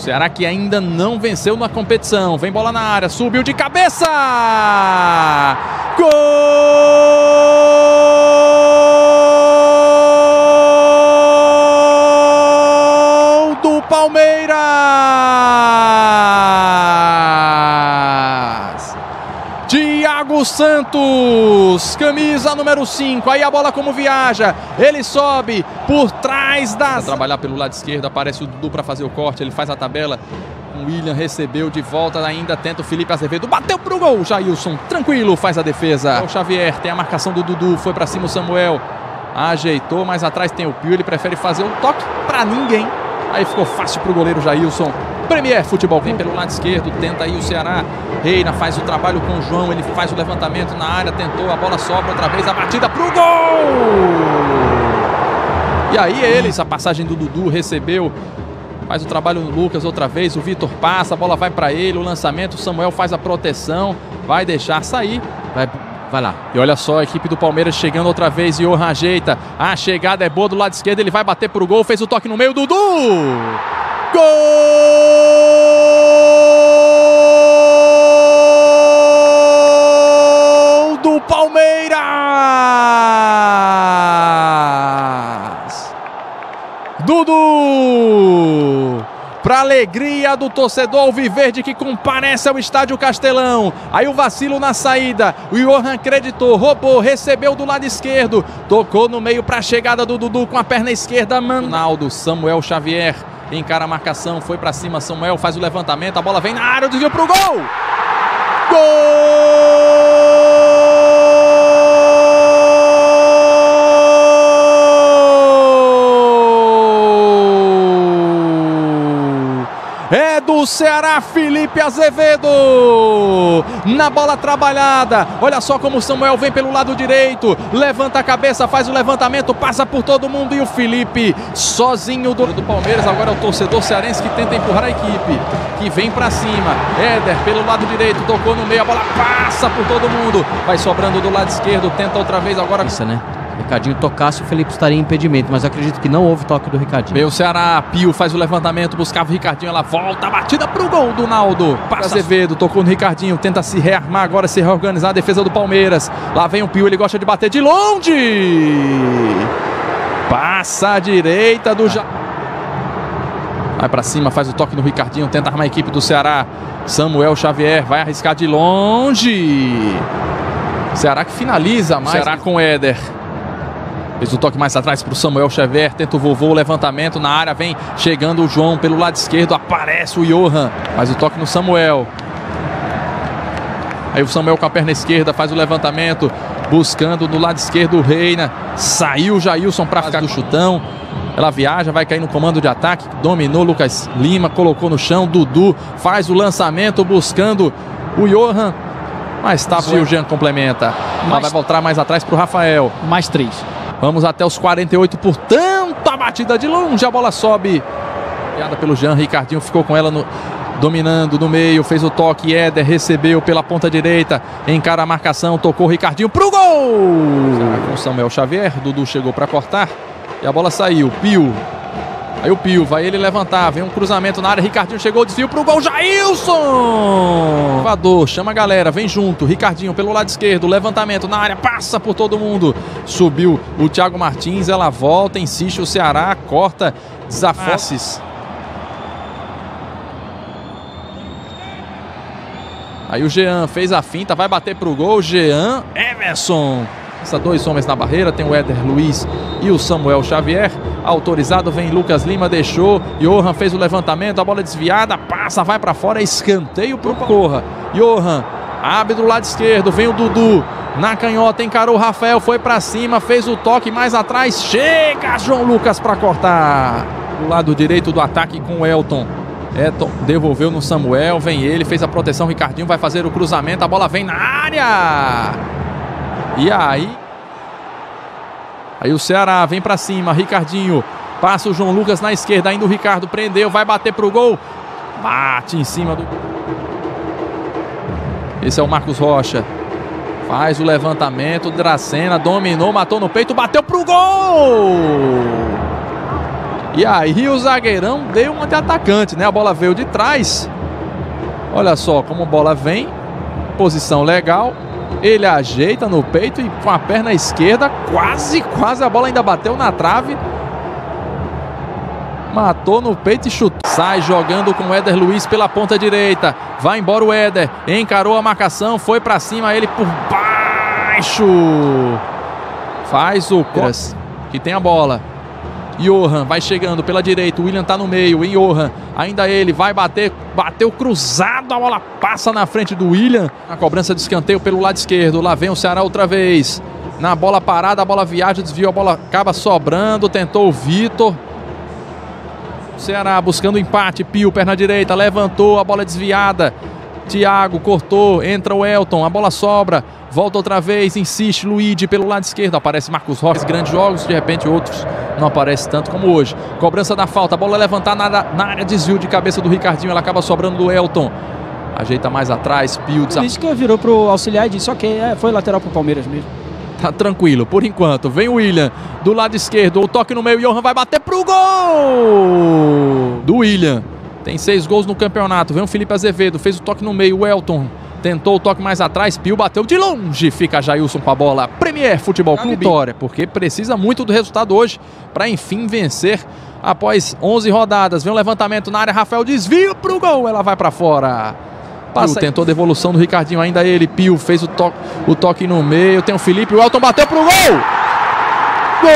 Ceará que ainda não venceu na competição. Vem bola na área, subiu de cabeça! Gol do Palmeiras! Thiago Santos, camisa número 5, aí a bola como viaja, ele sobe por trás da... Trabalhar pelo lado esquerdo, aparece o Dudu para fazer o corte, ele faz a tabela, o William recebeu de volta, ainda tenta o Felipe Azevedo, bateu pro gol, Jailson, tranquilo, faz a defesa. O Xavier, tem a marcação do Dudu, foi para cima o Samuel, ajeitou, mas atrás tem o Pio, ele prefere fazer um toque para ninguém, aí ficou fácil pro goleiro Jailson. Premier Futebol vem pelo lado esquerdo, tenta aí o Ceará, Reina faz o trabalho com o João, ele faz o levantamento na área, tentou, a bola sobra outra vez, a batida pro gol! E aí eles, a passagem do Dudu, recebeu, faz o trabalho no Lucas outra vez, o Vitor passa, a bola vai para ele, o lançamento, o Samuel faz a proteção, vai deixar sair, vai lá. E olha só a equipe do Palmeiras chegando outra vez, Johan ajeita, a chegada é boa do lado esquerdo, ele vai bater pro gol, fez o toque no meio, Dudu! Gol do Palmeiras! Dudu! Para alegria do torcedor alviverde que comparece ao Estádio Castelão. Aí o vacilo na saída. O Johan acreditou, roubou, recebeu do lado esquerdo. Tocou no meio para a chegada do Dudu com a perna esquerda. Ronaldo, Samuel Xavier. Encara a marcação, foi pra cima, Samuel faz o levantamento, a bola vem na área, o desvio pro gol! Gol! É do Ceará, Felipe Azevedo! Na bola trabalhada, olha só como o Samuel vem pelo lado direito, levanta a cabeça, faz o levantamento, passa por todo mundo e o Felipe sozinho do Palmeiras, agora é o torcedor cearense que tenta empurrar a equipe, que vem pra cima, Éder pelo lado direito, tocou no meio, a bola passa por todo mundo, vai sobrando do lado esquerdo, tenta outra vez agora. Isso, né? Ricardinho tocasse, o Felipe estaria em impedimento, mas acredito que não houve toque do Ricardinho. Veio o Ceará, Pio faz o levantamento, buscava o Ricardinho, ela volta, a batida pro gol do Naldo. Passa Azevedo, tocou no Ricardinho, tenta se rearmar agora, se reorganizar a defesa do Palmeiras. Lá vem o Pio, ele gosta de bater de longe. Passa a direita do... Vai pra cima, faz o toque no Ricardinho, tenta armar a equipe do Ceará. Samuel Xavier vai arriscar de longe. Ceará que finaliza mais. Ceará com Éder. Fez o toque mais atrás para o Samuel Xavier, tenta o vovô, o levantamento na área, vem chegando o João pelo lado esquerdo, aparece o Johan, faz o toque no Samuel. Aí o Samuel com a perna esquerda faz o levantamento, buscando do lado esquerdo o Reina, saiu o Jailson para ficar do chutão, ela viaja, vai cair no comando de ataque, dominou Lucas Lima, colocou no chão, Dudu faz o lançamento buscando o Johan, mas tá, o Jean complementa, ela vai voltar mais atrás para o Rafael. Mais 3. Vamos até os 48, portanto, a batida de longe, a bola sobe. Piada pelo Jean, Ricardinho ficou com ela dominando no meio, fez o toque, Éder recebeu pela ponta direita, encara a marcação, tocou o Ricardinho pro gol! Com Samuel Xavier, Dudu chegou para cortar e a bola saiu, Pio. Aí o Pio, vai ele levantar, vem um cruzamento na área, Ricardinho chegou, desvio pro gol, Jailson! Salvador, chama a galera, vem junto, Ricardinho pelo lado esquerdo, levantamento na área, passa por todo mundo, subiu o Thiago Martins, ela volta, insiste o Ceará, corta, desafaces. Aí o Jean fez a finta, vai bater pro gol, Jean, Emerson. Dois homens na barreira, tem o Éder Luiz e o Samuel Xavier. Autorizado, vem Lucas Lima, deixou. Johan fez o levantamento, a bola desviada, passa, vai pra fora, escanteio pro Corra. Johan abre do lado esquerdo, vem o Dudu na canhota, encarou o Rafael, foi pra cima, fez o toque mais atrás, chega João Lucas pra cortar. Do lado direito do ataque com o Elton. Elton devolveu no Samuel, vem ele, fez a proteção, Ricardinho vai fazer o cruzamento, a bola vem na área. E aí o Ceará vem pra cima, Ricardinho passa o João Lucas na esquerda, ainda o Ricardo prendeu, vai bater pro gol, bate em cima do... Esse é o Marcos Rocha, faz o levantamento, Dracena dominou, matou no peito, bateu pro gol! E aí o zagueirão deu uma de atacante, né? A bola veio de trás. Olha só como a bola vem. Posição legal. Ele ajeita no peito e com a perna esquerda, quase a bola ainda bateu na trave. Matou no peito e chutou. Sai jogando com o Éder Luiz pela ponta direita. Vai embora o Éder. Encarou a marcação, foi pra cima, ele por baixo. Faz o cross, que tem a bola. Johan vai chegando pela direita, o William tá no meio, em Johan, ainda ele vai bater, bateu cruzado, a bola passa na frente do William, a cobrança de escanteio pelo lado esquerdo, lá vem o Ceará outra vez, na bola parada, a bola viaja, desviou, a bola acaba sobrando, tentou o Vitor, Ceará buscando empate, Pio, perna direita, levantou, a bola desviada, Thiago cortou, entra o Elton, a bola sobra, volta outra vez, insiste, Luigi pelo lado esquerdo, aparece Marcos Rocha, grandes jogos, de repente outros não aparece tanto como hoje. Cobrança da falta, a bola levantada na área, desvio de cabeça do Ricardinho, ela acaba sobrando do Elton. Ajeita mais atrás, Pio. Isso que virou pro auxiliar e disse, ok, foi lateral pro Palmeiras mesmo. Tá tranquilo, por enquanto. Vem o William do lado esquerdo, o toque no meio, Johan vai bater pro gol! Do William. Tem 6 gols no campeonato. Vem o Felipe Azevedo, fez o toque no meio, o Elton tentou o toque mais atrás, Pio bateu de longe, fica Jailson com a bola. Premier Futebol Clube. Vitória, porque precisa muito do resultado hoje para enfim vencer após 11 rodadas. Vem o levantamento na área, Rafael desvio pro gol, ela vai para fora. Pio tentou a devolução do Ricardinho, ainda ele, Pio fez o toque no meio, tem o Felipe, o Elton bateu pro gol! Gol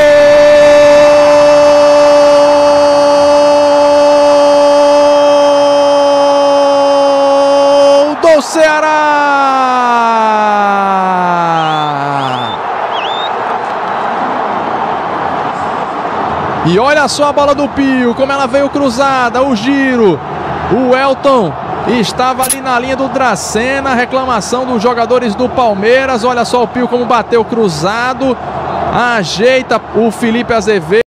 do Ceará! E olha só a bola do Pio, como ela veio cruzada, o giro, o Elton estava ali na linha do Dracena, reclamação dos jogadores do Palmeiras, olha só o Pio como bateu cruzado, ajeita o Felipe Azevedo.